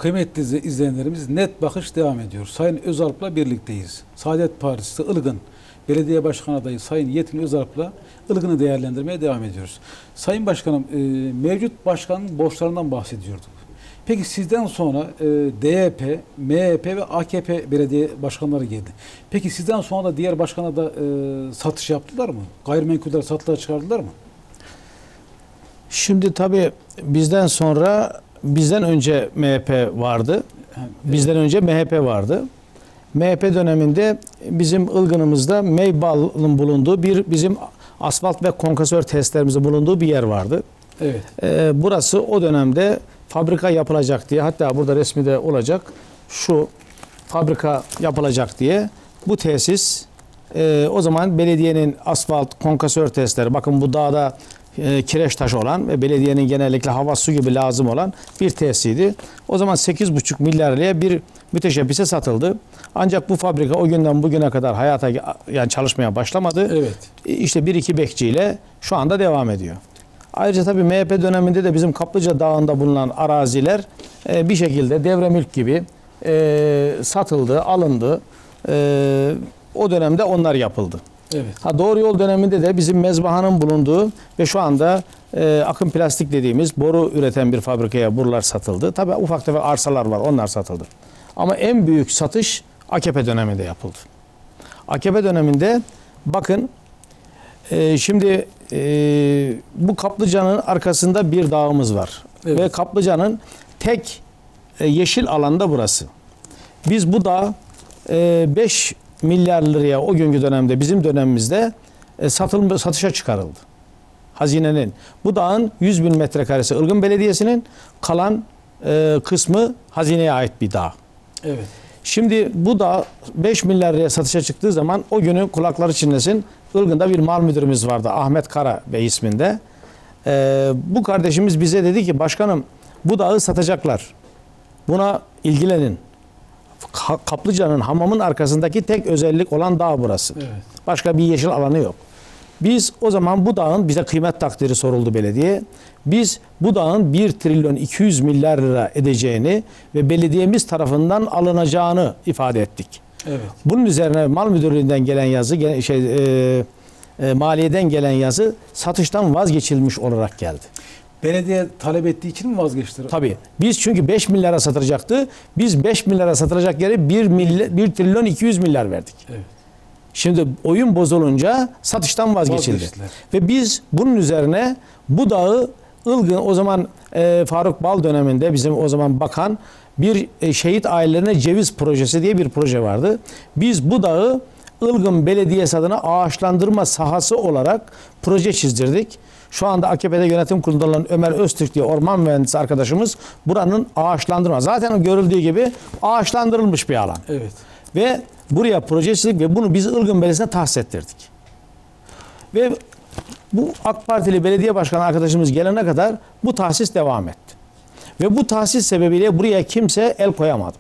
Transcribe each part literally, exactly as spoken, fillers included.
Kıymetli izleyenlerimiz, Net Bakış devam ediyor. Sayın Özalp'la birlikteyiz. Saadet Partisi Ilgın Belediye Başkan Adayı Sayın Yetin Özalp'la Ilgın'ı değerlendirmeye devam ediyoruz. Sayın Başkanım, e, mevcut başkanın borçlarından bahsediyorduk. Peki sizden sonra e, D Y P, M H P ve A K P belediye başkanları geldi. Peki sizden sonra da diğer başkana da e, satış yaptılar mı? Gayrimenkuller satılığa çıkardılar mı? Şimdi tabii bizden sonra, bizden önce M H P vardı. Bizden önce M H P vardı. M H P döneminde bizim Ilgın'ımızda Meybal'ın bulunduğu bir bizim asfalt ve konkasör testlerimizin bulunduğu bir yer vardı. Evet. Ee, burası o dönemde fabrika yapılacak diye, hatta burada resmi de olacak, şu fabrika yapılacak diye bu tesis e, o zaman belediyenin asfalt konkasör testleri, bakın bu dağda e, kireç taşı olan ve belediyenin genellikle hava su gibi lazım olan bir tesisiydi. O zaman sekiz buçuk milyar liraya bir müteşebbise satıldı. Ancak bu fabrika o günden bugüne kadar hayata, yani çalışmaya başlamadı. Evet. İşte bir iki bekçiyle şu anda devam ediyor. Ayrıca tabii M H P döneminde de bizim Kaplıca Dağı'nda bulunan araziler e, bir şekilde devre mülk gibi e, satıldı, alındı. E, o dönemde onlar yapıldı. Evet. Ha, Doğru Yol döneminde de bizim mezbahanın bulunduğu ve şu anda e, Akın Plastik dediğimiz boru üreten bir fabrikaya borular satıldı. Tabii ufak tefek arsalar var, onlar satıldı. Ama en büyük satış A K P döneminde yapıldı. A K P döneminde bakın e, şimdi e, bu Kaplıca'nın arkasında bir dağımız var. Evet. Ve Kaplıca'nın tek e, yeşil alanda burası. Biz bu dağ e, beş milyar liraya o günkü dönemde, bizim dönemimizde e, satılma, satışa çıkarıldı. Hazinenin. Bu dağın yüz bin metrekaresi Ilgın Belediyesi'nin, kalan e, kısmı hazineye ait bir dağ. Evet. Şimdi bu da beş milyar liraya satışa çıktığı zaman o günü kulakları çınlasın, Ilgın'da bir mal müdürümüz vardı, Ahmet Kara Bey isminde. Ee, bu kardeşimiz bize dedi ki, başkanım bu dağı satacaklar. Buna ilgilenin. Kaplıca'nın hamamın arkasındaki tek özellik olan dağ burası. Evet. Başka bir yeşil alanı yok. Biz o zaman bu dağın, bize kıymet takdiri soruldu belediye. Biz bu dağın bir trilyon iki yüz milyar lira edeceğini ve belediyemiz tarafından alınacağını ifade ettik. Evet. Bunun üzerine mal müdürlüğünden gelen yazı, şey, e, e, maliyeden gelen yazı satıştan vazgeçilmiş olarak geldi. Belediye talep ettiği için mi vazgeçtiler? Tabii. Biz çünkü beş milyara satılacaktı. Biz beş milyara satılacak yere bir trilyon iki yüz milyar verdik. Evet. Şimdi oyun bozulunca satıştan vazgeçildi. Vazgeçtiler. Ve biz bunun üzerine bu dağı Ilgın, o zaman e, Faruk Bal döneminde bizim o zaman bakan bir e, şehit ailelerine ceviz projesi diye bir proje vardı. Biz bu dağı Ilgın Belediyesi adına ağaçlandırma sahası olarak proje çizdirdik. Şu anda A K P'de yönetim kurulunda olan Ömer Öztürk diye orman mühendisi arkadaşımız buranın ağaçlandırma, zaten görüldüğü gibi ağaçlandırılmış bir alan. Evet. Ve buraya proje çizdik ve bunu biz Ilgın Belediyesi'ne tahsis ettirdik. Ve bu AK Partili belediye başkanı arkadaşımız gelene kadar bu tahsis devam etti. Ve bu tahsis sebebiyle buraya kimse el koyamadı.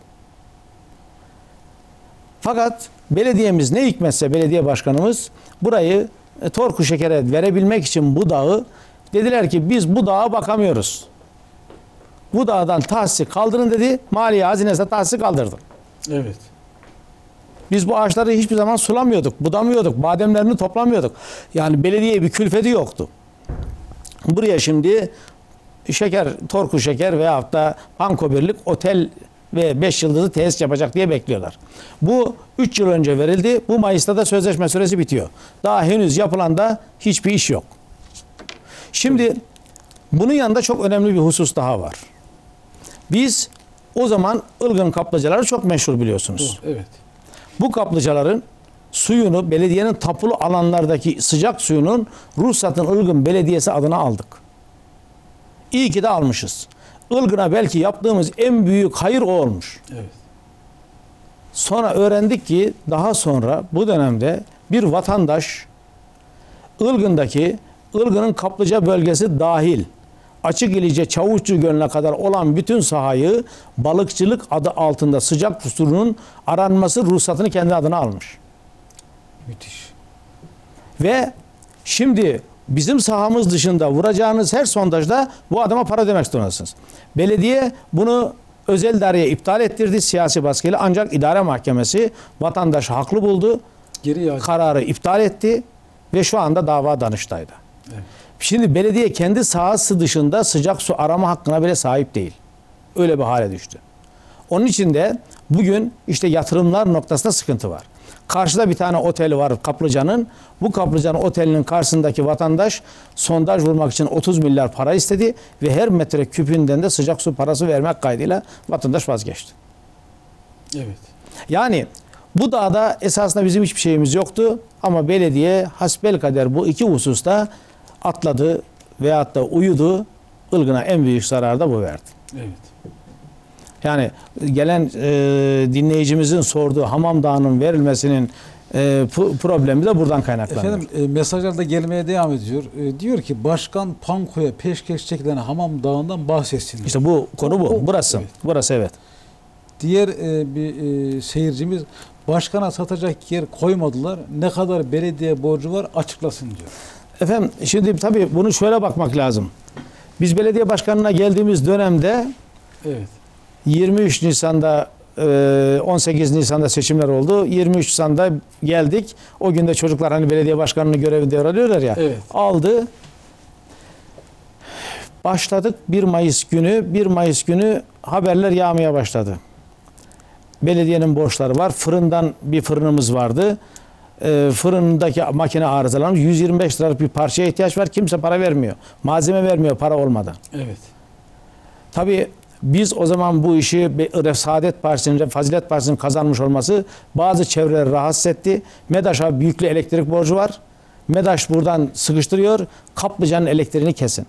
Fakat belediyemiz ne hikmetse, belediye başkanımız burayı e, Torku Şeker'e verebilmek için bu dağı, dediler ki biz bu dağa bakamıyoruz. Bu dağdan tahsisi kaldırın dedi. Maliye Hazinesi'ne tahsisi kaldırdı. Evet. Biz bu ağaçları hiçbir zaman sulamıyorduk, budamıyorduk, bademlerini toplamıyorduk. Yani belediyeye bir külfeti yoktu. Buraya şimdi şeker, Torku Şeker veyahut da Panko Birlik otel ve beş yıldızlı tesis yapacak diye bekliyorlar. Bu üç yıl önce verildi. Bu Mayıs'ta da sözleşme süresi bitiyor. Daha henüz yapılan da hiçbir iş yok. Şimdi bunun yanında çok önemli bir husus daha var. Biz o zaman Ilgın kaplıcaları çok meşhur biliyorsunuz. Oh, evet. Bu kaplıcaların suyunu belediyenin tapulu alanlardaki sıcak suyunun ruhsatını Ilgın Belediyesi adına aldık. İyi ki de almışız. Ilgın'a belki yaptığımız en büyük hayır o olmuş. Evet. Sonra öğrendik ki daha sonra bu dönemde bir vatandaş Ilgın'daki, Ilgın'ın Kaplıca bölgesi dahil Açık İlice Çavuşçu Gölü'ne kadar olan bütün sahayı balıkçılık adı altında sıcak suyunun aranması ruhsatını kendi adına almış. Müthiş. Ve şimdi bizim sahamız dışında vuracağınız her sondajda bu adama para ödemek zorundasınız. Belediye bunu Özel idareye iptal ettirdi siyasi baskıyla, ancak idare mahkemesi vatandaşı haklı buldu. Geri iade. Kararı iptal etti ve şu anda dava Danıştay'da. Evet. Şimdi belediye kendi sahası dışında sıcak su arama hakkına bile sahip değil. Öyle bir hale düştü. Onun için de bugün işte yatırımlar noktasında sıkıntı var. Karşıda bir tane otel var Kaplıca'nın. Bu Kaplıca'nın otelinin karşısındaki vatandaş sondaj vurmak için otuz milyar para istedi ve her metre küpünden de sıcak su parası vermek kaydıyla vatandaş vazgeçti. Evet. Yani bu dağda esasında bizim hiçbir şeyimiz yoktu ama belediye hasbelkader bu iki hususta atladı veyahut da uyudu. Ilgın'a en büyük zararı da bu verdi. Evet. Yani gelen e, dinleyicimizin sorduğu Hamam Dağı'nın verilmesinin e, pu- problemi de buradan kaynaklanıyor. Efendim e, mesajlar da gelmeye devam ediyor. E, diyor ki Başkan Panko'ya peşkeş çekilen Hamam Dağı'ndan bahsetsin. İşte bu konu bu. O- o- Burası. evet. Burası evet. Diğer e, bir e, seyircimiz başkana satacak yer koymadılar. Ne kadar belediye borcu var açıklasın diyor. Efendim şimdi tabii bunu şöyle bakmak lazım. Biz belediye başkanına geldiğimiz dönemde Evet. yirmi üç Nisan'da e, on sekiz Nisan'da seçimler oldu. yirmi üç Nisan'da geldik. O günde çocuklar hani belediye başkanının görevini devralıyorlar ya. Evet. Aldı. Başladık bir Mayıs günü. bir Mayıs günü haberler yağmaya başladı. Belediyenin borçları var. Fırından bir fırınımız vardı. E, fırındaki makine arızalanmış. yüz yirmi beş liralık bir parçaya ihtiyaç var. Kimse para vermiyor. Malzeme vermiyor para olmadan. Evet. Tabii biz o zaman bu işi Ref Saadet Partisi'nin, Fazilet Partisi'nin kazanmış olması bazı çevreleri rahatsız etti. MEDAŞ'a büyüklü elektrik borcu var. MEDAŞ buradan sıkıştırıyor. Kaplıca'nın elektriğini kesin.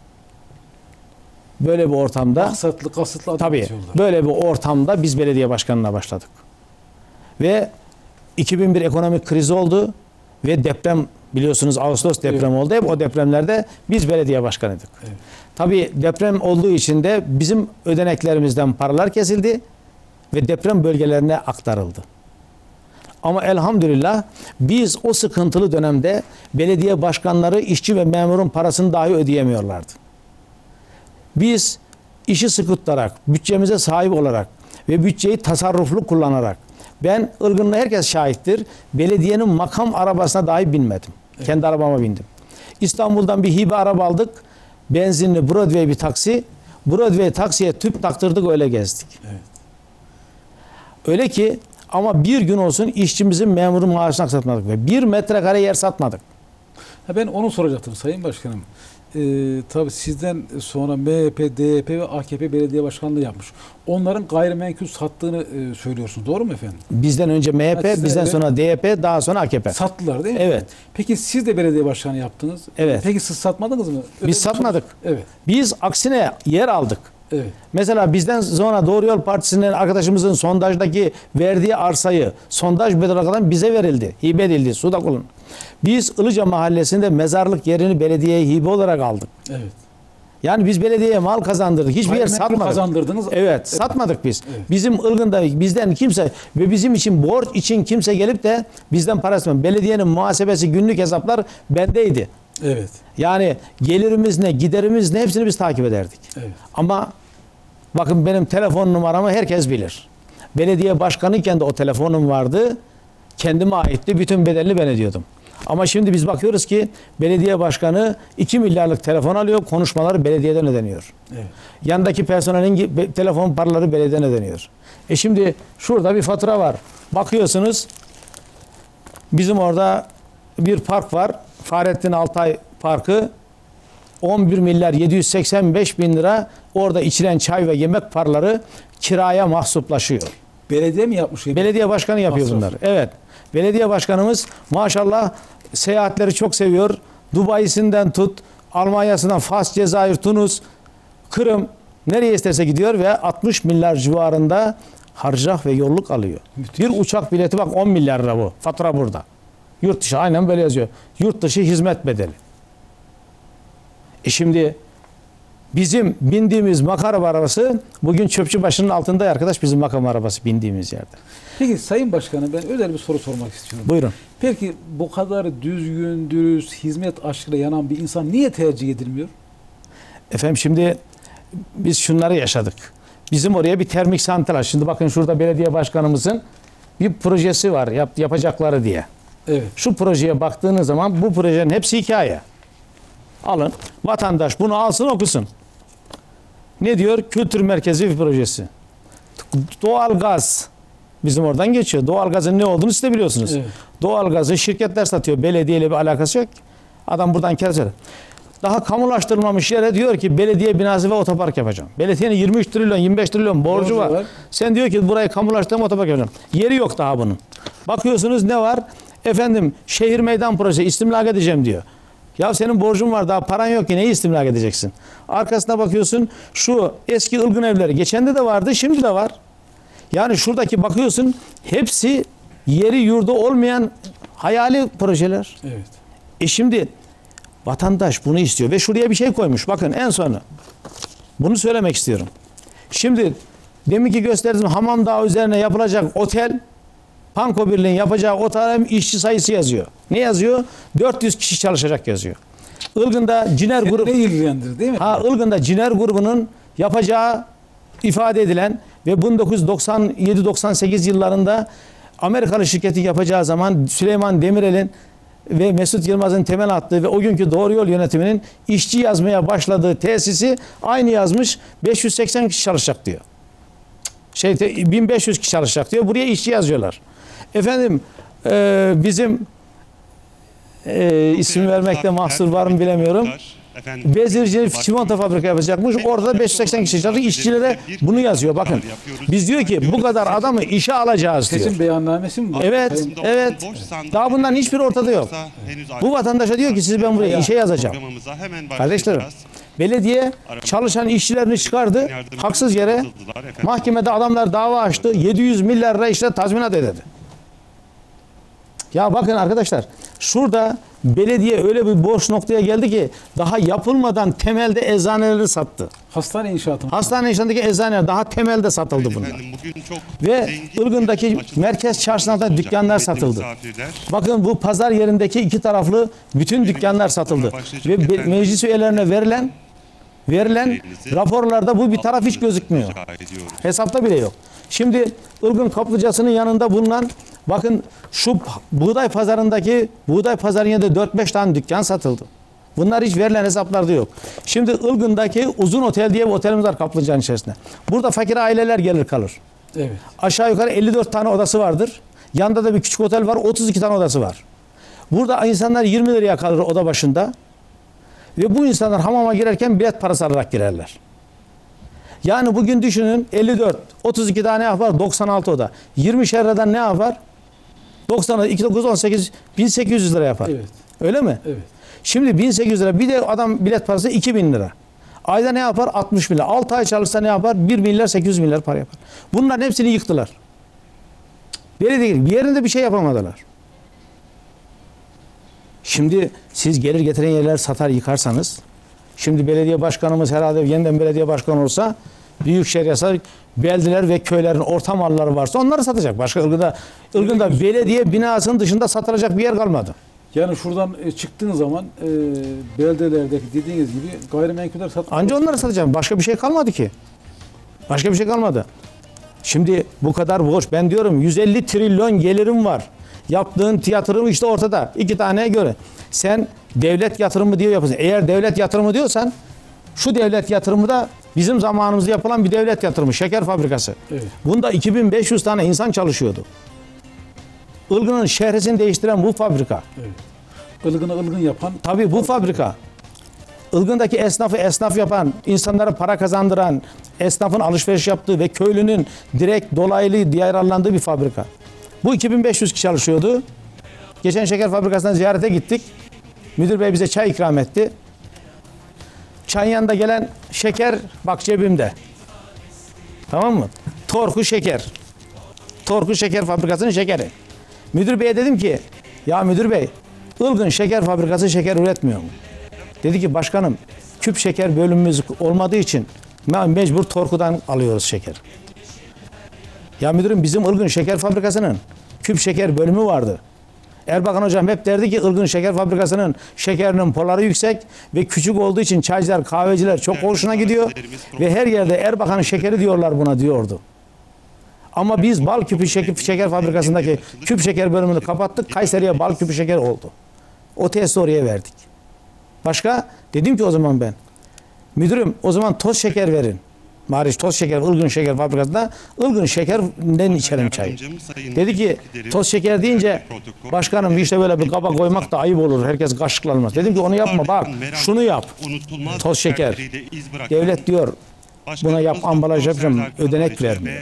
Böyle bir ortamda Maksatlı kasıtlı adım tabii atıyorlar. böyle bir ortamda biz belediye başkanına başladık. Ve iki bin bir ekonomik krizi oldu ve deprem biliyorsunuz Ağustos depremi Evet. oldu. Hep o depremlerde biz belediye başkanıydık. Evet. Tabii deprem olduğu için de bizim ödeneklerimizden paralar kesildi ve deprem bölgelerine aktarıldı. Ama elhamdülillah biz o sıkıntılı dönemde belediye başkanları işçi ve memurun parasını dahi ödeyemiyorlardı. Biz işi sıkı tutarak, bütçemize sahip olarak ve bütçeyi tasarruflu kullanarak, ben Ilgın'la herkes şahittir, belediyenin makam arabasına dahi binmedim. Evet. Kendi arabama bindim. İstanbul'dan bir hibe araba aldık. Benzinli Broadway bir taksi. Broadway taksiye tüp taktırdık, öyle gezdik. Evet. Öyle ki ama bir gün olsun işçimizin, memurun maaşını aksatmadık ve bir metrekare yer satmadık. Ha, ben onu soracaktım Sayın Başkanım. Ee, tabii sizden sonra M H P, D H P ve A K P belediye başkanlığı yapmış. Onların gayrimenkul sattığını e, söylüyorsunuz. Doğru mu efendim? Bizden önce M H P, Ha, sizden bizden önce- sonra D H P, daha sonra A K P. Sattılar değil mi? Evet. Peki siz de belediye başkanı yaptınız. Evet. Peki siz satmadınız mı? Öyle bir Biz satmadık. sonuç- Evet. Biz aksine yer aldık. Evet. Mesela bizden sonra Doğru Yol Partisi'nin arkadaşımızın sondajdaki verdiği arsayı sondaj bedeli olarak bize verildi. Hibe edildi. Sudak olun. Biz Ilıca Mahallesi'nde mezarlık yerini belediyeye hibe olarak aldık. Evet. Yani biz belediyeye mal kazandırdık. Hiçbir yer Gayrimenkul satmadık. kazandırdınız. Evet, satmadık biz. Evet. Bizim Ilgın'da bizden kimse ve bizim için borç için kimse gelip de bizden para istemedi. Belediyenin muhasebesi, günlük hesaplar bendeydi. Evet. Yani gelirimiz ne, giderimiz ne, hepsini biz takip ederdik. Evet. Ama bakın benim telefon numaramı herkes bilir. Belediye başkanıyken de o telefonum vardı. Kendime aitti. Bütün bedelini ben ödüyordum. Ama şimdi biz bakıyoruz ki belediye başkanı iki milyarlık telefon alıyor. Konuşmaları belediyeden ödeniyor. Evet. Yanındaki personelin be- telefon paraları belediyeden ödeniyor. E şimdi şurada bir fatura var. Bakıyorsunuz bizim orada bir park var. Fahrettin Altay Parkı. on bir milyar yedi yüz seksen beş bin lira orada içilen çay ve yemek paraları kiraya mahsuplaşıyor. Belediye mi yapmış? Belediye başkanı yapıyor Masraf. bunları. Evet. Belediye başkanımız maşallah seyahatleri çok seviyor. Dubai'sinden tut, Almanya'sından Fas, Cezayir, Tunus, Kırım, nereye isterse gidiyor ve altmış milyar civarında harcah ve yolluk alıyor. Müthiş. Bir uçak bileti bak on milyar lira bu. Fatura burada. Yurt dışı aynen böyle yazıyor. Yurt dışı hizmet bedeli. E şimdi bizim bindiğimiz makam arabası bugün Çöpçübaşı'nın altında arkadaş, bizim makam arabası bindiğimiz yerde. Peki Sayın Başkanım, ben özel bir soru sormak istiyorum. Buyurun. Peki bu kadar düzgün, dürüst, hizmet aşkıyla yanan bir insan niye tercih edilmiyor? Efendim şimdi biz şunları yaşadık. bizim oraya bir termik santral. Şimdi bakın şurada belediye başkanımızın bir projesi var yap, yapacakları diye. Evet. Şu projeye baktığınız zaman bu projenin hepsi hikaye. Alın. Vatandaş bunu alsın okusun. Ne diyor? Kültür merkezi bir projesi. Doğal gaz bizim oradan geçiyor. Doğal gazın ne olduğunu siz de biliyorsunuz. Evet. Doğal gazı şirketler satıyor. Belediyeyle bir alakası yok. Adam buradan kâr eder. Daha kamulaştırılmamış yere diyor ki belediye binası ve otopark yapacağım. Belediyenin yirmi üç trilyon, yirmi beş trilyon borcu, Borcu var. var. Sen diyor ki burayı kamulaştırma otopark yapacağım. Yeri yok daha bunun. Bakıyorsunuz ne var? Efendim şehir meydan projesi istimlak edeceğim diyor. Ya senin borcun var daha paran yok ki neyi istimlak edeceksin? Arkasına bakıyorsun şu eski ılgın evleri geçende de vardı şimdi de var. Yani şuradaki bakıyorsun hepsi yeri yurdu olmayan hayali projeler. Evet. E şimdi vatandaş bunu istiyor ve şuraya bir şey koymuş. Bakın en sonu. Bunu söylemek istiyorum. Şimdi deminki gösterdiğim Hamam Dağı üzerine yapılacak otel Panko Birliği'nin yapacağı otel işçi sayısı yazıyor. Ne yazıyor? dört yüz kişi çalışacak yazıyor. Ilgın'da Ciner Seni grubu ne ilgilendirir değil mi? ha Ilgın'da Ciner grubunun yapacağı ifade edilen ve bin dokuz yüz doksan yedi doksan sekiz yıllarında Amerikalı şirketi yapacağı zaman Süleyman Demirel'in ve Mesut Yılmaz'ın temel attığı ve o günkü Doğru Yol yönetiminin işçi yazmaya başladığı tesisi aynı yazmış beş yüz seksen kişi çalışacak diyor. Şey bin beş yüz kişi çalışacak diyor. Buraya işçi yazıyorlar. Efendim e, bizim e, isim vermekte mahsur var mı bilemiyorum. Bezirci çimento fabrika yapacakmış. Orada beş yüz seksen kişi çalışacak. İşçilere bunu yazıyor. Bakın. Biz diyor ki bu kadar adamı işe alacağız diyor. Seçim beyannamesi mi bu? Evet, Sayın- evet. Daha bundan hiçbir ortada yok. Bu vatandaşa diyor ki sizi ben buraya işe yazacağım. Kardeşlerim, belediye çalışan işçilerini çıkardı. Haksız yere mahkemede adamlar dava açtı. yedi yüz milyar lira işte tazminat ödedi. Ya bakın arkadaşlar, şurada belediye öyle bir borç noktaya geldi ki daha yapılmadan temelde eczaneleri sattı. Hastane inşaatı mı? Hastane inşaatındaki eczaneler daha temelde satıldı bunlar. Ve Ilgın'daki merkez çarşısında dükkanlar satıldı. Bakın bu pazar yerindeki iki taraflı bütün dükkanlar satıldı. Ve be- meclis üyelerine verilen verilen raporlarda bu bir taraf hiç gözükmüyor. Hesapta bile yok. Şimdi Ilgın kaplıcasının yanında bulunan bakın şu buğday pazarındaki buğday pazarının yanında dört beş tane dükkan satıldı. Bunlar hiç verilen hesaplarda yok. Şimdi Ilgın'daki Uzun Otel diye bir otelimiz var kaplıcanın içerisinde. Burada fakir aileler gelir kalır. Evet. Aşağı yukarı elli dört tane odası vardır. Yanında da bir küçük otel var. otuz iki tane odası var. Burada insanlar yirmi liraya kalır oda başında. Ve bu insanlar hamama girerken bilet parası alarak girerler. Yani bugün düşünün elli dört, otuz iki tane ne yapar? doksan altı oda. yirmi şerreden ne yapar? doksan, iki dokuz, on sekiz, bin sekiz yüz lira yapar. Evet. Öyle mi? Evet. Şimdi bin sekiz yüz lira bir de adam bilet parası iki bin lira. Ayda ne yapar? altmış bin lira. altı ay çalışsa ne yapar? bir milyar sekiz yüz milyar para yapar. Bunların hepsini yıktılar. Belediye bir yerinde bir şey yapamadılar. Şimdi siz gelir getiren yerler satar yıkarsanız, şimdi belediye başkanımız herhalde yeniden belediye başkanı olsa büyükşehir yasa beldeler ve köylerin orta malları varsa onları satacak. Başka Ilgın'da, Ilgın'da belediye binasının dışında satılacak bir yer kalmadı. Yani şuradan e, çıktığın zaman e, beldelerdeki dediğiniz gibi gayrimenkuller satmak. Anca onları satacağım. Başka bir şey kalmadı ki. Başka bir şey kalmadı. Şimdi bu kadar borç. Ben diyorum yüz elli trilyon gelirim var. Yaptığın tiyatro işte ortada. İki taneye göre. Sen devlet yatırımı diye yapıyorsun. Eğer devlet yatırımı diyorsan şu devlet yatırımı da bizim zamanımızda yapılan bir devlet yatırımı. Şeker fabrikası. Evet. Bunda iki bin beş yüz tane insan çalışıyordu. Ilgın'ın şehresini değiştiren bu fabrika. Evet. Ilgın'ı ılgın yapan. Tabii bu fabrika. Ilgın'daki esnafı esnaf yapan, insanlara para kazandıran, esnafın alışveriş yaptığı ve köylünün direkt dolaylı yararlandığı bir fabrika. Bu iki bin beş yüz kişi çalışıyordu. Geçen şeker fabrikasına ziyarete gittik. Müdür bey bize çay ikram etti. Çayın yanında gelen şeker bak cebimde. Tamam mı? Torku şeker. Torku şeker fabrikasının şekeri. Müdür beye dedim ki ya müdür bey Ilgın şeker fabrikası şeker üretmiyor mu? Dedi ki başkanım küp şeker bölümümüz olmadığı için mecbur Torku'dan alıyoruz şeker. Ya müdürüm bizim Ilgın şeker fabrikasının küp şeker bölümü vardı. Erbakan hocam hep derdi ki Ilgın Şeker Fabrikası'nın şekerinin poları yüksek ve küçük olduğu için çaycılar, kahveciler çok hoşuna gidiyor ve her yerde Erbakan'ın şekeri diyorlar buna diyordu. Ama biz bal küpü şeker, şeker fabrikasındaki küp şeker bölümünü kapattık. Kayseri'ye bal küpü şeker oldu. O tesisi oraya verdik. Başka? Dedim ki o zaman ben, müdürüm o zaman toz şeker verin. Mariş toz şeker, Ilgın Şeker Fabrikası'nda Ilgın Şeker'den içelim çayı. Dedi ki toz şeker deyince başkanım işte böyle bir kaba koymak da ayıp olur. Herkes kaşıkla almaz. Dedim ki onu yapma bak şunu yap. Toz şeker. Devlet diyor buna yap ambalaj yapacağım ödenek vermiyor.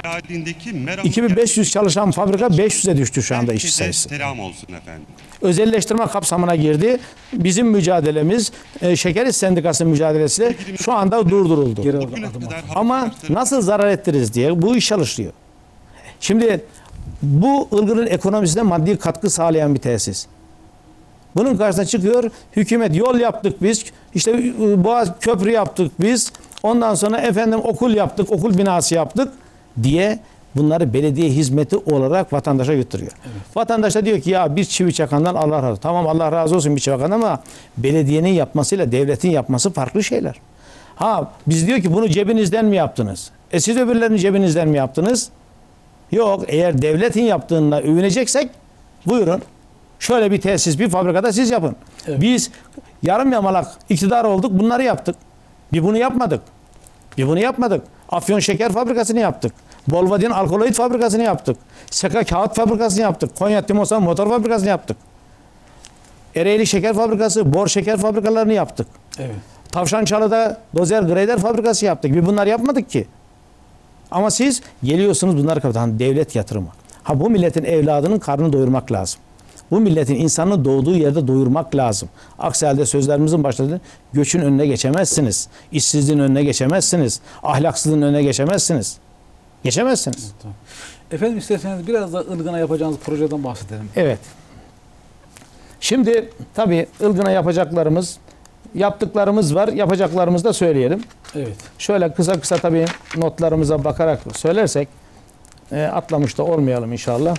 iki bin beş yüz çalışan fabrika beş yüze düştü şu anda işçi sayısı. Selam olsun efendim. Özelleştirme kapsamına girdi. Bizim mücadelemiz e, Şeker İş Sendikası mücadelesi şu anda durduruldu. Geri adım atın. Ama nasıl zarar ettiririz diye bu iş çalışılıyor. Şimdi bu Ilgın'ın ekonomisine maddi katkı sağlayan bir tesis. Bunun karşısına çıkıyor hükümet yol yaptık biz, işte e, Boğaz Köprü yaptık biz, ondan sonra efendim okul yaptık, okul binası yaptık diye bunları belediye hizmeti olarak vatandaşa götürüyor. Evet. Vatandaş da diyor ki ya bir çivi çakandan Allah razı olsun. Tamam Allah razı olsun bir çivi çakan ama belediyenin yapmasıyla devletin yapması farklı şeyler. Ha biz diyor ki bunu cebinizden mi yaptınız? E siz öbürlerini cebinizden mi yaptınız? Yok eğer devletin yaptığına övüneceksek buyurun. Şöyle bir tesis bir fabrikada siz yapın. Evet. Biz yarım yamalak iktidar olduk bunları yaptık. Bir bunu yapmadık. Bir bunu yapmadık. Afyon Şeker Fabrikası'nı yaptık. Bolvadin Alkaloid Fabrikası'nı yaptık. Seka Kağıt Fabrikası'nı yaptık. Konya Timosan Motor Fabrikası'nı yaptık. Ereğli Şeker Fabrikası, Bor Şeker Fabrikalarını yaptık. Evet. Tavşançalı'da Dozer Grader Fabrikası yaptık. Bir bunlar yapmadık ki. Ama siz geliyorsunuz bunları kapatan devlet yatırımı. Ha bu milletin evladının karnını doyurmak lazım. Bu milletin insanını doğduğu yerde doyurmak lazım. Aksi halde sözlerimizin başladığı göçün önüne geçemezsiniz. İşsizliğin önüne geçemezsiniz. Ahlaksızlığın önüne geçemezsiniz. Geçemezsiniz. Tamam. Efendim isterseniz biraz da Ilgın'a yapacağınız projeden bahsedelim. Evet. Şimdi tabii Ilgın'a yapacaklarımız, yaptıklarımız var. Yapacaklarımızı da söyleyelim. Evet. Şöyle kısa kısa tabii notlarımıza bakarak söylersek e, atlamış da olmayalım inşallah.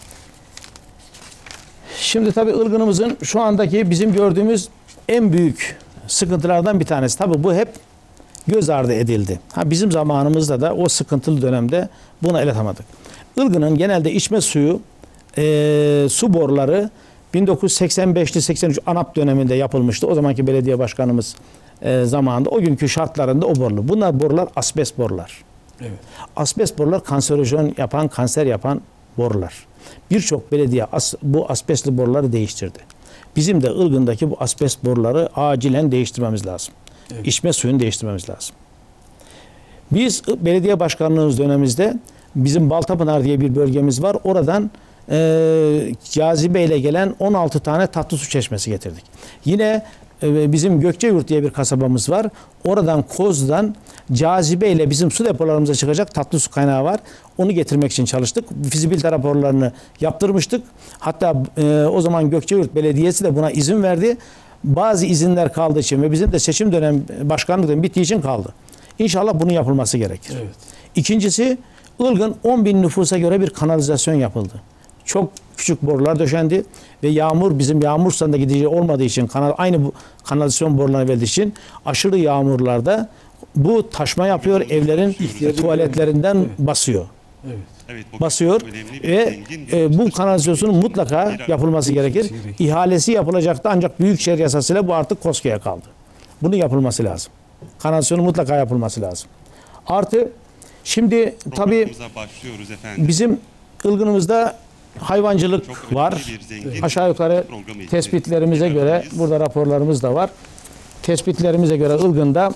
Şimdi tabii Ilgın'ımızın şu andaki bizim gördüğümüz en büyük sıkıntılardan bir tanesi. Tabii bu hep göz ardı edildi. Ha bizim zamanımızda da o sıkıntılı dönemde buna el atamadık. Ilgın'ın genelde içme suyu e, su boruları bin dokuz yüz seksen beşli seksen üç ANAP döneminde yapılmıştı. O zamanki belediye başkanımız e, zamanında o günkü şartlarında o borular. Bunlar borular asbest borular. Evet. Asbest borular kanserojen yapan, kanser yapan borular. Birçok belediye as, bu asbestli boruları değiştirdi. Bizim de Ilgın'daki bu asbest boruları acilen değiştirmemiz lazım. Evet. İçme suyunu değiştirmemiz lazım. Biz belediye başkanlığımız dönemimizde bizim Baltapınar diye bir bölgemiz var. Oradan e, cazibeyle gelen on altı tane tatlı su çeşmesi getirdik. Yine e, bizim Gökçeyurt diye bir kasabamız var. Oradan Koz'dan cazibeyle bizim su depolarımıza çıkacak tatlı su kaynağı var. Onu getirmek için çalıştık. Fizibilite raporlarını yaptırmıştık. Hatta e, o zaman Gökçeyurt Belediyesi de buna izin verdi. Bazı izinler kaldığı için ve bizim de seçim dönem başkanlıktan bittiği için kaldı. İnşallah bunun yapılması gerekir. Evet. İkincisi Ilgın on bin nüfusa göre bir kanalizasyon yapıldı. Çok küçük borular döşendi ve yağmur bizim yağmur sırasında gideceği olmadığı için kanal, aynı bu kanalizasyon borularına verildiği için aşırı yağmurlarda bu taşma yapıyor, evlerin tuvaletlerinden evet. basıyor. Evet. Evet, basıyor ve e, bu kanalizasyonun mutlaka yapılması gerekir. İhalesi yapılacaktı ancak Büyükşehir yasasıyla bu artık KOSGE'ye kaldı. Bunun yapılması lazım. Kanalizasyonun mutlaka yapılması lazım. Artı şimdi tabii bizim Ilgın'ımızda hayvancılık Çok var. Aşağı yukarı tespitlerimize göre burada raporlarımız da var. Tespitlerimize göre Ilgın'da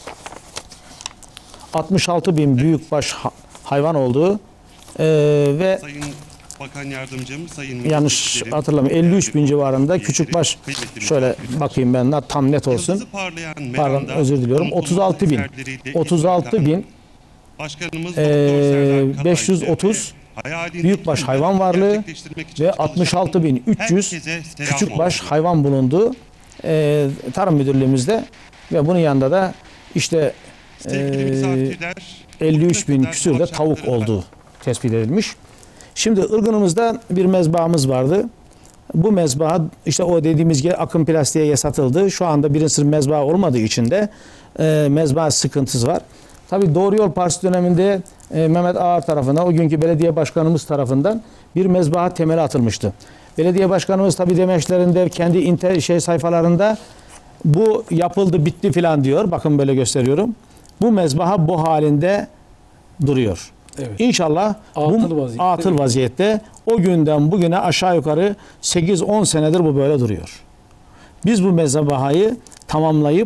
altmış altı bin büyükbaş hayvan olduğu e, ve Sayın Bakan Yardımcım, Sayın yanlış hatırlamıyorum elli üç bin civarında küçükbaş şöyle bakayım ben tam net olsun. Pardon özür diliyorum. otuz altı bin otuz altı bin e, beş yüz otuz büyükbaş hayvan varlığı ve altmış altı bin üç yüz küçükbaş hayvan bulundu e, Tarım Müdürlüğümüzde ve bunun yanında da işte e, elli üç bin küsür de tavuk olduğu tespit edilmiş. Şimdi Ilgın'ımızda bir mezbahımız vardı. Bu mezbaha işte o dediğimiz gibi akım plastiğe satıldı. Şu anda birinci sınıf mezbaha olmadığı için de e, mezbaha sıkıntısı var. Tabii Doğru Yol Partisi döneminde e, Mehmet Ağar tarafından, o günkü belediye başkanımız tarafından bir mezbaha temeli atılmıştı. Belediye başkanımız tabii demeçlerinde, kendi internet şey sayfalarında bu yapıldı, bitti filan diyor. Bakın böyle gösteriyorum. Bu mezbaha bu halinde duruyor. Evet. İnşallah Atıl bu vaziyette. atıl vaziyette o günden bugüne aşağı yukarı sekiz on senedir bu böyle duruyor. Biz bu mezbahayı tamamlayıp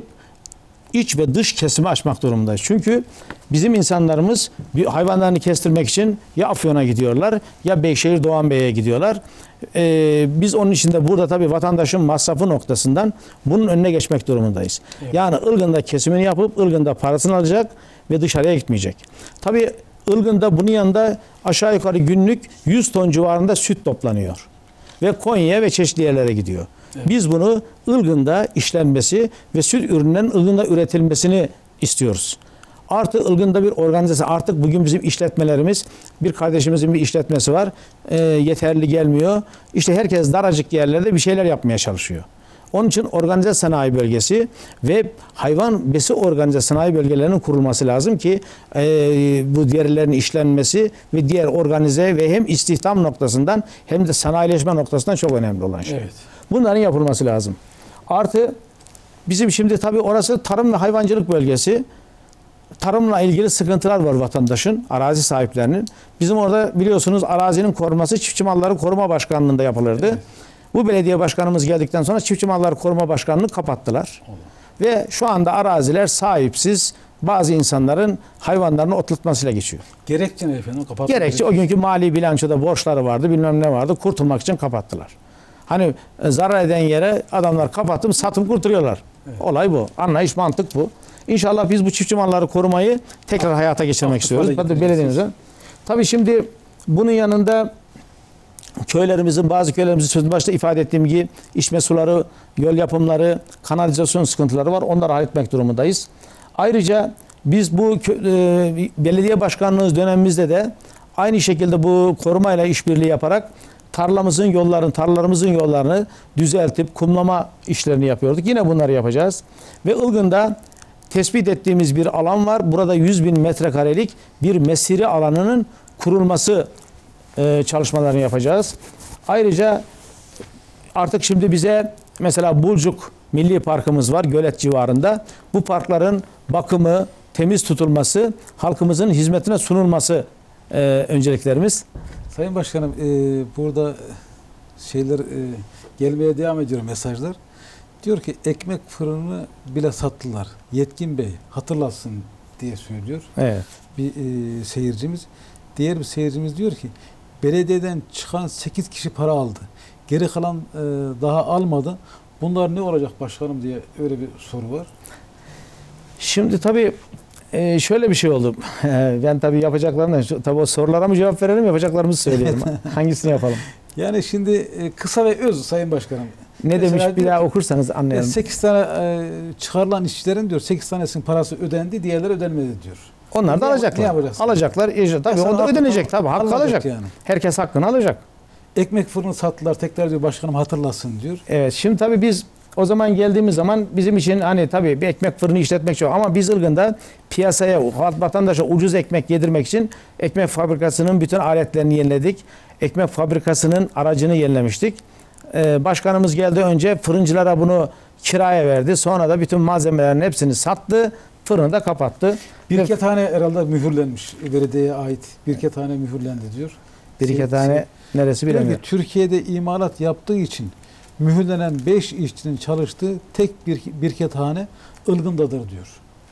iç ve dış kesimi açmak durumundayız. Çünkü bizim insanlarımız bir hayvanlarını kestirmek için ya Afyon'a gidiyorlar ya Beyşehir Doğan Bey'e gidiyorlar. Ee, biz onun için de burada tabii vatandaşın masrafı noktasından bunun önüne geçmek durumundayız. Evet. Yani Ilgın'da kesimini yapıp Ilgın'da parasını alacak ve dışarıya gitmeyecek. Tabii Ilgın'da bunun yanında aşağı yukarı günlük yüz ton civarında süt toplanıyor. Ve Konya'ya ve çeşitli yerlere gidiyor. Evet. Biz bunu Ilgın'da işlenmesi ve süt ürünlerinin Ilgın'da üretilmesini istiyoruz. Artı Ilgın'da bir organizasyon, artık bugün bizim işletmelerimiz, bir kardeşimizin bir işletmesi var, e, yeterli gelmiyor. İşte herkes daracık yerlerde bir şeyler yapmaya çalışıyor. Onun için organize sanayi bölgesi ve hayvan besi organize sanayi bölgelerinin kurulması lazım ki e, bu diğerlerin işlenmesi ve diğer organize ve hem istihdam noktasından hem de sanayileşme noktasından çok önemli olan şey. Evet. Bunların yapılması lazım. Artı bizim şimdi tabii orası tarım ve hayvancılık bölgesi. Tarımla ilgili sıkıntılar var vatandaşın, arazi sahiplerinin. Bizim orada biliyorsunuz arazinin koruması Çiftçi Malları Koruma Başkanlığı'nda yapılırdı. Evet. Bu belediye başkanımız geldikten sonra Çiftçi Malları Koruma Başkanlığı'nı kapattılar. Allah. Ve şu anda araziler sahipsiz, bazı insanların hayvanlarını otlatmasıyla geçiyor. Gerekçe ne efendim? Kapatma Gerekçe o günkü mali bilançoda borçları vardı, bilmem ne vardı. Kurtulmak için kapattılar. Hani e, zarar eden yere adamlar kapatıp satıp kurtuluyorlar. Evet. Olay bu. Anlayış, mantık bu. İnşallah biz bu çiftçi malları korumayı tekrar hayata geçirmek Aktif istiyoruz. hale Hadi belediyemize. Tabii şimdi bunun yanında köylerimizin, bazı köylerimizin sözün başta ifade ettiğim gibi içme suları, yol yapımları, kanalizasyon sıkıntıları var. Onları halletmek durumundayız. Ayrıca biz bu e, belediye başkanlığımız dönemimizde de aynı şekilde bu korumayla işbirliği yaparak tarlamızın yollarını, tarlalarımızın yollarını düzeltip kumlama işlerini yapıyorduk. Yine bunları yapacağız. Ve Ilgın'da tespit ettiğimiz bir alan var. Burada yüz bin metrekarelik bir mesire alanının kurulması e, çalışmalarını yapacağız. Ayrıca artık şimdi bize mesela Bulcuk Milli Parkımız var Gölet civarında. Bu parkların bakımı, temiz tutulması, halkımızın hizmetine sunulması e, önceliklerimiz. Sayın Başkanım, e, burada şeyler e, gelmeye devam ediyor mesajlar. Diyor ki ekmek fırını bile sattılar. Yetkin Bey hatırlatsın diye söylüyor. Evet. Bir e, seyircimiz. Diğer bir seyircimiz diyor ki belediyeden çıkan sekiz kişi para aldı. Geri kalan e, daha almadı. Bunlar ne olacak başkanım diye öyle bir soru var. Şimdi tabii e, şöyle bir şey oldu. Ben tabii yapacaklarımdan, tabii o sorulara mı cevap verelim, yapacaklarımızı söyleyelim. Hangisini yapalım? Yani şimdi e, kısa ve öz Sayın Başkanım. Ne Mesela demiş bir diyor daha ki, okursanız anlayalım. sekiz tane e, çıkarılan işçilerin diyor sekiz tanesinin parası ödendi, diğerleri ödenmedi diyor. Onlar da Ne- alacaklar. ne yapacaksın? Alacaklar. E, tabii Mesela o da hakkı ödenecek tabii. Hakkı alınacak alacak. yani. Herkes hakkını alacak. Ekmek fırını sattılar tekrar diyor başkanım hatırlasın diyor. Evet. Şimdi tabii biz o zaman geldiğimiz zaman bizim için hani tabii bir ekmek fırını işletmek çok ama biz Ilgın'da piyasaya vatandaşa ucuz ekmek yedirmek için ekmek fabrikasının bütün aletlerini yeniledik. Ekmek fabrikasının aracını yenilemiştik. Ee, başkanımız geldi önce fırıncılara bunu kiraya verdi. Sonra da bütün malzemelerin hepsini sattı. Fırını da kapattı. Bir Ve iki tane herhalde mühürlenmiş belediyeye ait bir iki tane mühürlendi diyor. bir iki tane neresi Diyor ki, bilemiyorum. Türkiye'de imalat yaptığı için mühürlenen beş işçinin çalıştığı tek bir birkethane Ilgın'dadır diyor.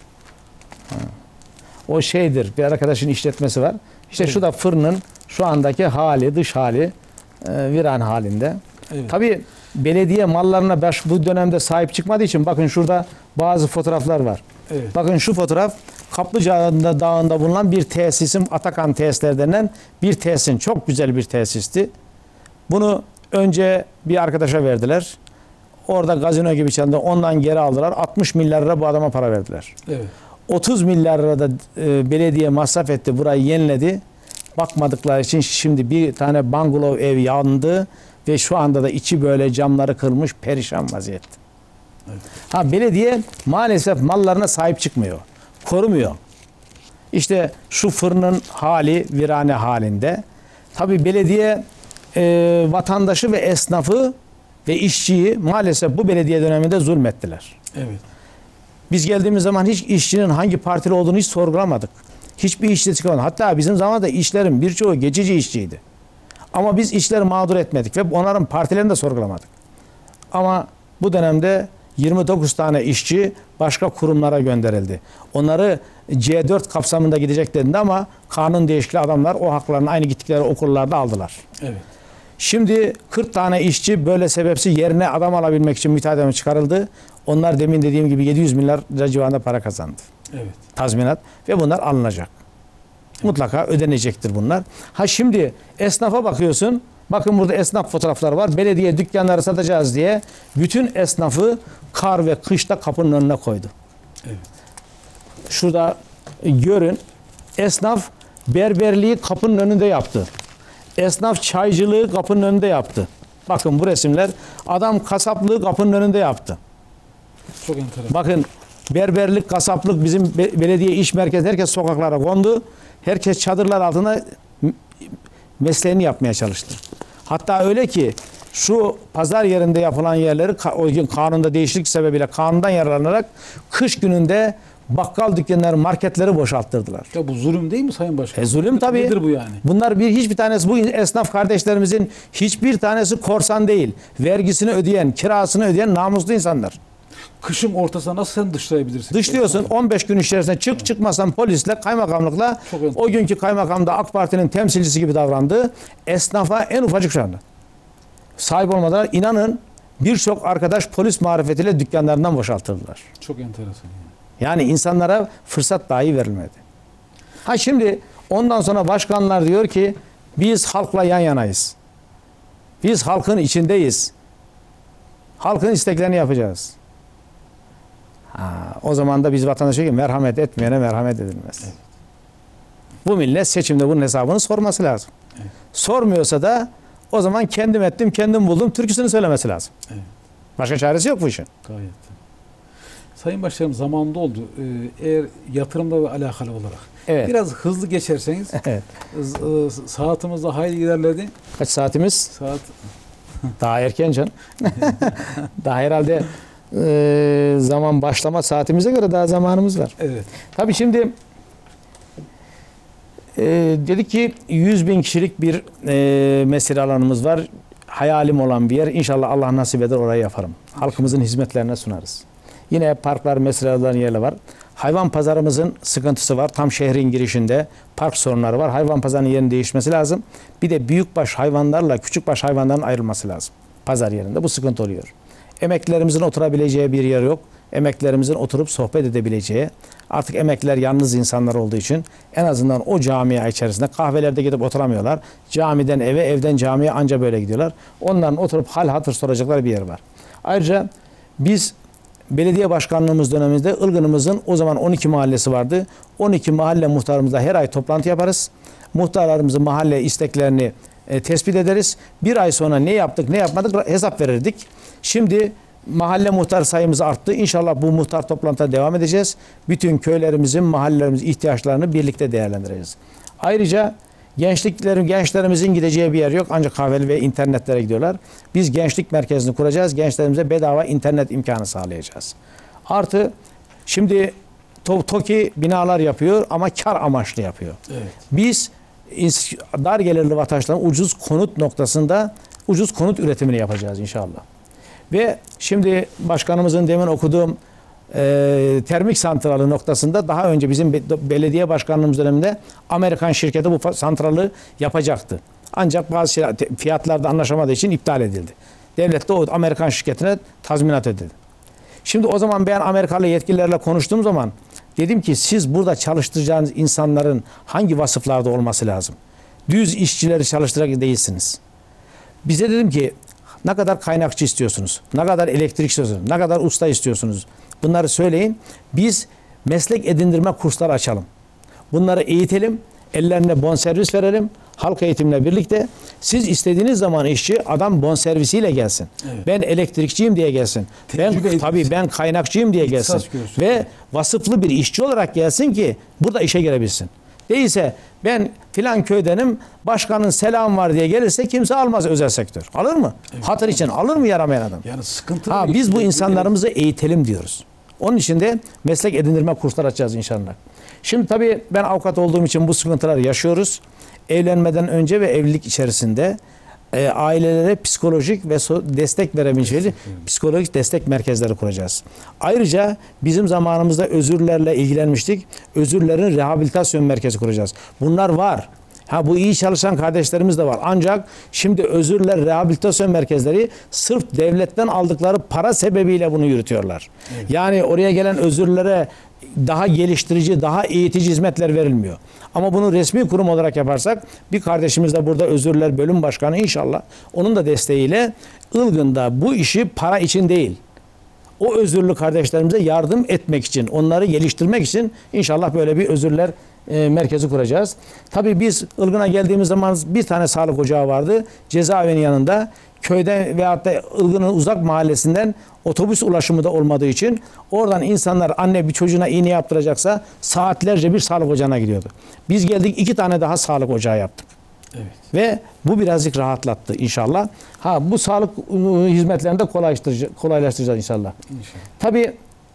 O şeydir. Bir arkadaşın işletmesi var. İşte Evet. şu da fırının şu andaki hali, dış hali e, viran halinde. Evet. Tabii belediye mallarına baş, bu dönemde sahip çıkmadığı için bakın şurada bazı fotoğraflar var. Evet. Bakın şu fotoğraf Kaplıca Dağı'nda bulunan bir tesisin Atakan tesisleri denen bir tesisin. Çok güzel bir tesisti. Bunu önce bir arkadaşa verdiler. Orada gazino gibi çaldı. Ondan geri aldılar. altmış milyar lira bu adama para verdiler. Evet. otuz milyar lira da e, belediye masraf etti. Burayı yeniledi. Bakmadıkları için şimdi bir tane bungalow ev yandı Ve şu anda da içi böyle camları kırılmış perişan vaziyette. Evet. Ha, belediye maalesef mallarına sahip çıkmıyor. Korumuyor. İşte şu fırının hali virane halinde. Tabii belediye e, vatandaşı ve esnafı ve işçiyi maalesef bu belediye döneminde zulmettiler. Evet. Biz geldiğimiz zaman hiç işçinin hangi partili olduğunu hiç sorgulamadık. Hiçbir işçi çıkamadı. Hatta bizim zamanında işlerin birçoğu geçici işçiydi. Ama biz işleri mağdur etmedik ve onların partilerini de sorgulamadık. Ama bu dönemde yirmi dokuz tane işçi başka kurumlara gönderildi. Onları C dört kapsamında gidecek dediğinde ama kanun değişikliği adamlar o haklarını aynı gittikleri okullarda aldılar. Evet. Şimdi kırk tane işçi böyle sebepsiz yerine adam alabilmek için müteahhiteme çıkarıldı. Onlar demin dediğim gibi yedi yüz milyar lira civarında para kazandı. Evet. Tazminat ve bunlar alınacak. Mutlaka ödenecektir bunlar. Ha şimdi esnafa bakıyorsun. Bakın burada esnaf fotoğrafları var. Belediye dükkanları satacağız diye bütün esnafı kar ve kışta kapının önüne koydu. Evet. Şurada görün. Esnaf berberliği kapının önünde yaptı. Esnaf çaycılığı kapının önünde yaptı. Bakın bu resimler. Adam kasaplığı kapının önünde yaptı. Çok enteresan. Bakın berberlik, kasaplık bizim be- belediye iş merkezi herkes sokaklara kondu. Herkes çadırlar altında m- mesleğini yapmaya çalıştı. Hatta öyle ki şu pazar yerinde yapılan yerleri ka- o gün kanunda değişiklik sebebiyle kanundan yararlanarak kış gününde bakkal dükkanları, marketleri boşalttırdılar. Ya bu zulüm değil mi Sayın Başkan? E zulüm tabii. Nedir bu yani? Bunlar bir hiçbir tanesi bu esnaf kardeşlerimizin hiçbir tanesi korsan değil. Vergisini ödeyen, kirasını ödeyen namuslu insanlar. Kışın ortasına nasıl sen dışlayabilirsin? Dışlıyorsun on beş gün içerisinde çık çıkmasan polisle, kaymakamlıkla Çok önemli. o günkü kaymakam da AK Parti'nin temsilcisi gibi davrandı. Esnafa en ufacık şu anda sahip olmadan inanın birçok arkadaş polis marifetiyle dükkanlarından boşaltıldılar. Çok enteresan. Yani. Yani insanlara fırsat dahi verilmedi. Ha şimdi ondan sonra başkanlar diyor ki biz halkla yan yanayız. Biz halkın içindeyiz. Halkın isteklerini yapacağız. Ha, o zaman da biz vatandaşa ki merhamet etmeyene merhamet edilmez. Evet. Bu millet seçimde bunun hesabını sorması lazım. Evet. Sormuyorsa da o zaman kendim ettim, kendim buldum türküsünü söylemesi lazım. Evet. Başka çaresi yok bu işin. Gayet. Sayın Başkanım zamanında oldu. Ee, eğer yatırımla alakalı olarak Evet. biraz hızlı geçerseniz Evet. z- e, saatimiz de hayli ilerledi. Kaç saatimiz? Saat Daha erken can. Daha herhalde e, zaman başlama saatimize göre daha zamanımız var. evet. Tabii şimdi e, dedik ki yüz bin kişilik bir e, mesire alanımız var. Hayalim olan bir yer. İnşallah Allah nasip eder orayı yaparım. Halkımızın hizmetlerine sunarız. Yine parklar, mesire alanları yerler var. Hayvan pazarımızın sıkıntısı var. Tam şehrin girişinde park sorunları var. Hayvan pazarının yerinin değişmesi lazım. Bir de büyükbaş hayvanlarla küçükbaş hayvanların ayrılması lazım. Pazar yerinde bu sıkıntı oluyor. Emeklilerimizin oturabileceği bir yer yok. Emeklilerimizin oturup sohbet edebileceği. Artık emekliler yalnız insanlar olduğu için en azından o camia içerisinde kahvelerde gidip oturamıyorlar. Camiden eve, evden camiye anca böyle gidiyorlar. Onların oturup hal hatır soracakları bir yer var. Ayrıca biz belediye başkanlığımız döneminde Ilgın'ımızın o zaman on iki mahallesi vardı. on iki mahalle muhtarımızla her ay toplantı yaparız. Muhtarlarımızın mahalle isteklerini e, tespit ederiz. Bir ay sonra ne yaptık ne yapmadık hesap verirdik. Şimdi mahalle muhtar sayımız arttı. İnşallah bu muhtar toplantıda devam edeceğiz. Bütün köylerimizin, mahallelerimizin ihtiyaçlarını birlikte değerlendireceğiz. Ayrıca gençliklerin, gençlerimizin gideceği bir yer yok. Ancak kahveli ve internetlere gidiyorlar. Biz gençlik merkezini kuracağız. Gençlerimize bedava internet imkanı sağlayacağız. Artı şimdi TOKİ binalar yapıyor ama kar amaçlı yapıyor. Evet. Biz dar gelirli vatandaşların ucuz konut noktasında ucuz konut üretimini yapacağız inşallah. Ve şimdi başkanımızın demin okuduğum e, termik santralı noktasında daha önce bizim be, belediye başkanlığımız döneminde Amerikan şirketi bu santralı yapacaktı. Ancak bazı şeyler, fiyatlarda anlaşamadığı için iptal edildi. Devlet de o Amerikan şirketine tazminat ödedi. Şimdi o zaman ben Amerikalı yetkililerle konuştuğum zaman dedim ki siz burada çalıştıracağınız insanların hangi vasıflarda olması lazım? Düz işçileri çalıştırarak değilsiniz. Bize dedim ki ne kadar kaynakçı istiyorsunuz? Ne kadar elektrik istiyorsunuz? Ne kadar usta istiyorsunuz? Bunları söyleyin. Biz meslek edindirme kursları açalım. Bunları eğitelim. Ellerine bonservis verelim. Halk eğitimle birlikte Siz istediğiniz zaman işçi adam bonservisiyle gelsin. Evet. Ben elektrikçiyim diye gelsin. Tecrübe Ben tabii etsin. ben kaynakçıyım diye gelsin. İhtisas görsün. Ve vasıflı bir işçi olarak gelsin ki burada işe girebilsin. Değilse ben filan köydenim, başkanın selam var diye gelirse kimse almaz özel sektör. Alır mı? Hatır için alır mı yaramayan adam? Yani sıkıntılı Ha, bir biz bu işçilik- insanlarımızı eğitelim diyoruz. Onun için de meslek edindirme kurslar açacağız inşallah. Şimdi tabii ben avukat olduğum için bu sıkıntıları yaşıyoruz. Evlenmeden önce ve evlilik içerisinde e, ailelere psikolojik ve so destek verebileceği psikolojik destek merkezleri kuracağız. Ayrıca bizim zamanımızda özürlerle ilgilenmiştik. Özürlerin rehabilitasyon merkezi kuracağız. Bunlar var. Ha, bu iyi çalışan kardeşlerimiz de var. Ancak şimdi özürler rehabilitasyon merkezleri sırf devletten aldıkları para sebebiyle bunu yürütüyorlar. Evet. Yani oraya gelen özürlere daha geliştirici, daha eğitici hizmetler verilmiyor. Ama bunu resmi kurum olarak yaparsak bir kardeşimiz de burada özürler bölüm başkanı inşallah onun da desteğiyle Ilgın'da bu işi para için değil, o özürlü kardeşlerimize yardım etmek için, onları geliştirmek için inşallah böyle bir özürler e, merkezi kuracağız. Tabii biz Ilgın'a geldiğimiz zaman bir tane sağlık ocağı vardı. Cezaevinin yanında köyden veyahut da Ilgın'ın uzak mahallesinden otobüs ulaşımı da olmadığı için oradan insanlar anne bir çocuğuna iğne yaptıracaksa saatlerce bir sağlık ocağına gidiyordu. Biz geldik iki tane daha sağlık ocağı yaptık. Evet. Ve bu birazcık rahatlattı inşallah. Ha, bu sağlık ıı, hizmetlerini de kolaylaştıracağız, kolaylaştıracağız inşallah. İnşallah. Tabii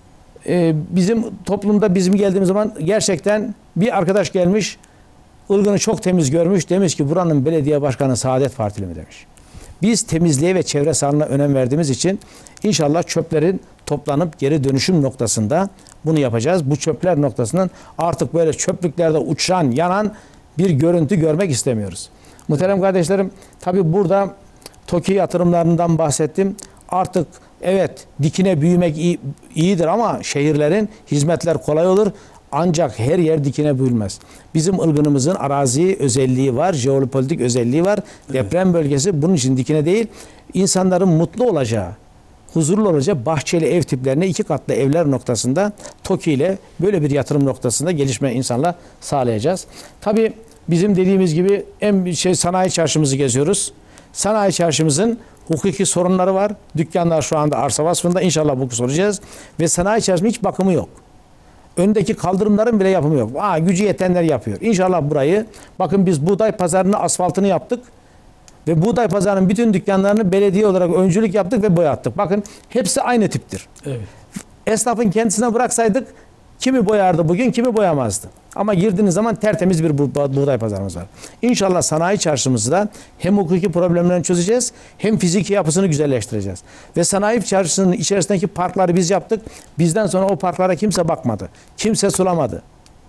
e, bizim toplumda bizim geldiğimiz zaman gerçekten bir arkadaş gelmiş, Ilgın'ı çok temiz görmüş. Demiş ki buranın belediye başkanı Saadet Partili mi demiş. Biz temizliğe ve çevre sağlığına önem verdiğimiz için inşallah çöplerin toplanıp geri dönüşüm noktasında bunu yapacağız. Bu çöpler noktasından artık böyle çöplüklerde uçan, yanan bir görüntü görmek istemiyoruz. Muhterem kardeşlerim, tabii burada TOKİ yatırımlarından bahsettim. Artık evet dikine büyümek iyi, iyidir ama şehirlerin hizmetler kolay olur. Ancak her yer dikine büyülmez. Bizim Ilgın'ımızın arazi özelliği var, jeopolitik özelliği var. Evet. Deprem bölgesi bunun için dikine değil. İnsanların mutlu olacağı, huzurlu olacağı bahçeli ev tiplerine iki katlı evler noktasında TOKİ ile böyle bir yatırım noktasında gelişme insanla sağlayacağız. Tabii bizim dediğimiz gibi en bir şey sanayi çarşımızı geziyoruz. Sanayi çarşımızın hukuki sorunları var. Dükkanlar şu anda arsa vasfında. İnşallah bu soracağız. Ve sanayi çarşımızın hiç bakımı yok. Öndeki kaldırımların bile yapımı yok. Aa, gücü yetenler yapıyor. İnşallah burayı, bakın biz buğday pazarını asfaltını yaptık. Ve buğday pazarının bütün dükkanlarını belediye olarak öncülük yaptık ve boyattık. Bakın hepsi aynı tiptir. Evet. Esnafın kendisine bıraksaydık kimi boyardı bugün, kimi boyamazdı. Ama girdiğiniz zaman tertemiz bir buğday pazarımız var. İnşallah sanayi çarşımızda hem hukuki problemlerini çözeceğiz hem fiziki yapısını güzelleştireceğiz. Ve sanayi çarşısının içerisindeki parkları biz yaptık. Bizden sonra o parklara kimse bakmadı. Kimse sulamadı.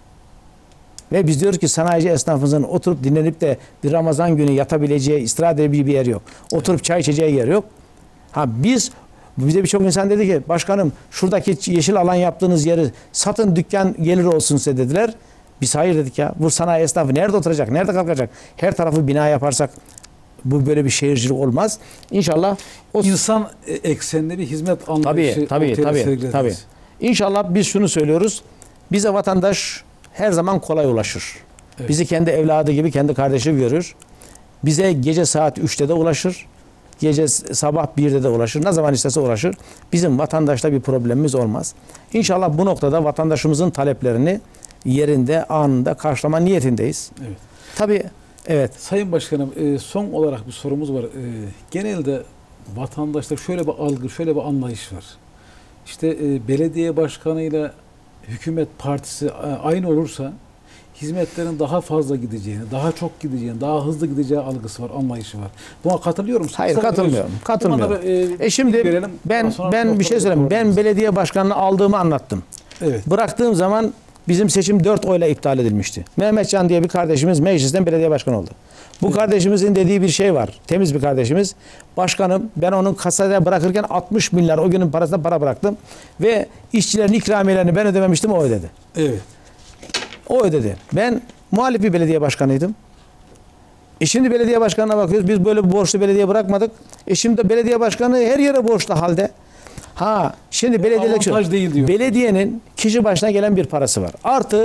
Ve biz diyoruz ki sanayici esnafımızın oturup dinlenip de bir Ramazan günü yatabileceği, istirahat edebileceği bir yer yok. Oturup çay içeceği yer yok. Ha, biz bize birçok insan dedi ki başkanım şuradaki yeşil alan yaptığınız yeri satın, dükkan geliri olsun size dediler. Biz hayır dedik ya. Bu sanayi esnafı nerede oturacak? Nerede kalkacak? Her tarafı bina yaparsak bu böyle bir şehircilik olmaz. İnşallah o İnsan eksenli bir hizmet anlayışı tabii tabii ortaya tabii sergileriz. tabii. İnşallah biz şunu söylüyoruz. Bize vatandaş her zaman kolay ulaşır. Evet. Bizi kendi evladı gibi, kendi kardeşi görür. Bize gece saat üçte de ulaşır. Gece sabah birde de ulaşır. Ne zaman istese ulaşır. Bizim vatandaşta bir problemimiz olmaz. İnşallah bu noktada vatandaşımızın taleplerini yerinde, anında karşılama niyetindeyiz. Evet. Tabii, evet. Sayın Başkanım, e, son olarak bir sorumuz var. E, genelde vatandaşta şöyle bir algı, şöyle bir anlayış var. İşte e, belediye başkanıyla hükümet partisi e, aynı olursa hizmetlerin daha fazla gideceğini, daha çok gideceğini, daha hızlı gideceği algısı var, anlayışı var. Buna katılıyor musunuz? Hayır, Kısa- katılmıyorum. Katılmıyorum. Buna da, e, E şimdi verelim. ben Daha sonra ben bir şey noktaları söyleyeyim. Ben toparlarız. belediye başkanlığı aldığımı anlattım. Evet. Bıraktığım zaman bizim seçim dört oyla iptal edilmişti. Mehmetcan diye bir kardeşimiz meclisten belediye başkanı oldu. Bu Evet. kardeşimizin dediği bir şey var. Temiz bir kardeşimiz. Başkanım ben onun kasada bırakırken altmış milyar o günün parasına para bıraktım. Ve işçilerin ikramiyelerini ben ödememiştim, o ödedi. Evet. O ödedi. Ben muhalif bir belediye başkanıydım. E şimdi belediye başkanına bakıyoruz. Biz böyle bir borçlu belediye bırakmadık. E şimdi belediye başkanı her yere borçlu halde. Ha, şimdi belediyelik avantaj değil diyor. belediyenin kişi başına gelen bir parası var. Artı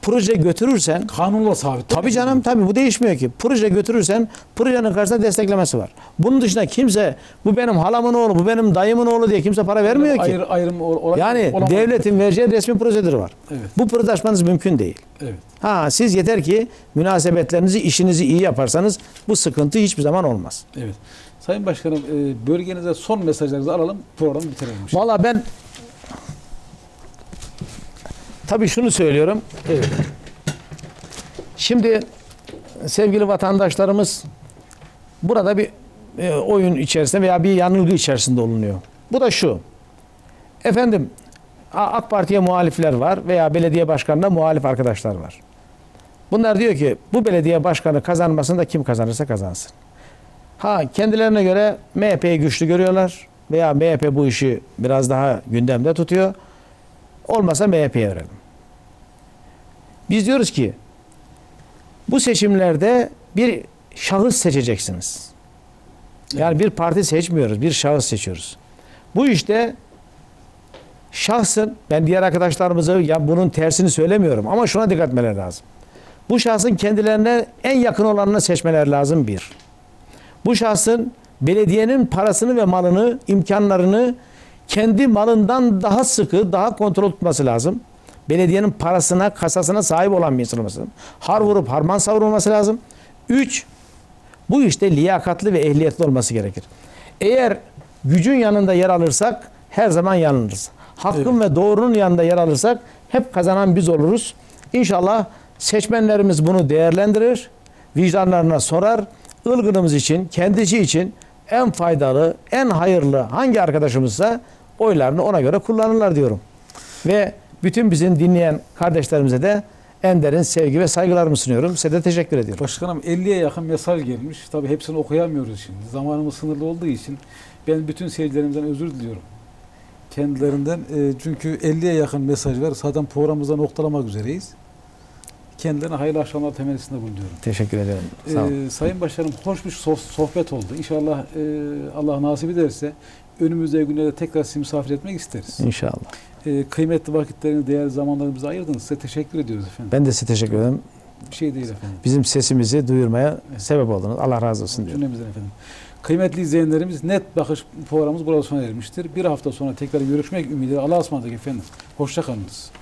proje götürürsen, Kanunla sabit. tabii canım, tabii bu değişmiyor ki. Proje götürürsen projenin karşısında desteklemesi var. Bunun dışında kimse bu benim halamın oğlu, bu benim dayımın oğlu diye kimse para vermiyor ki. Ayrı, ayrım ol- olay- Yani olamaz. devletin vereceği resmi prosedür var. Evet. Bu proje açmanız mümkün değil. Evet. Ha, siz yeter ki münasebetlerinizi, işinizi iyi yaparsanız bu sıkıntı hiçbir zaman olmaz. Evet. Sayın Başkanım, e, bölgenize son mesajlarınızı alalım, programı bitirelim. Valla ben tabii şunu söylüyorum. Evet. Şimdi sevgili vatandaşlarımız burada bir e, oyun içerisinde veya bir yanılgı içerisinde olunuyor. Bu da şu. Efendim, A- AK Parti'ye muhalifler var veya belediye başkanına muhalif arkadaşlar var. Bunlar diyor ki bu belediye başkanı kazanmasın da kim kazanırsa kazansın. Ha, kendilerine göre M H P'yi güçlü görüyorlar veya M H P bu işi biraz daha gündemde tutuyor. Olmasa M H P'ye verelim. Biz diyoruz ki bu seçimlerde bir şahıs seçeceksiniz. Yani bir parti seçmiyoruz, bir şahıs seçiyoruz. Bu işte şahsın, ben diğer arkadaşlarımıza ya bunun tersini söylemiyorum ama şuna dikkat etmeleri lazım. Bu şahsın kendilerine en yakın olanını seçmeleri lazım bir. Bu şahsın belediyenin parasını ve malını, imkanlarını kendi malından daha sıkı, daha kontrol tutması lazım. Belediyenin parasına, kasasına sahip olan bir insan olması lazım. Har vurup harman savurulması lazım. Üç, bu işte liyakatli ve ehliyetli olması gerekir. Eğer gücün yanında yer alırsak her zaman yanılırız. Hakkın ve doğrunun yanında yer alırsak hep kazanan biz oluruz. İnşallah seçmenlerimiz bunu değerlendirir, vicdanlarına sorar, ılgınımız için, kendisi için en faydalı, en hayırlı hangi arkadaşımızsa oylarını ona göre kullanırlar diyorum. Ve bütün bizim dinleyen kardeşlerimize de en derin sevgi ve saygılarımı sunuyorum. Size de teşekkür ediyorum. Başkanım, elliye yakın mesaj gelmiş. Tabii hepsini okuyamıyoruz şimdi. Zamanımız sınırlı olduğu için ben bütün seyircilerimizden özür diliyorum. Kendilerinden. E, çünkü elliye yakın mesaj var. Zaten programımızda noktalamak üzereyiz. Kendilerine hayırlı akşamlar temennisinde bulunuyorum. Teşekkür ederim. Sağ olun. Ee, Sayın Başkanım, hoş bir soh- sohbet oldu. İnşallah e, Allah nasip ederse önümüzdeki günlerde tekrar sizi misafir etmek isteriz. İnşallah. E, kıymetli vakitlerini, değerli zamanlarımızı ayırdınız. Size teşekkür ediyoruz efendim. Ben de size teşekkür ederim. Bir şey değil efendim. Bizim sesimizi duyurmaya sebep oldunuz. Allah razı olsun diyorum. Cümlemizden efendim. Kıymetli izleyenlerimiz, Net Bakış programımız burada sona ermiştir. Bir hafta sonra tekrar görüşmek ümidiyle. Allah'a ısmarladık efendim. Hoşça kalınız.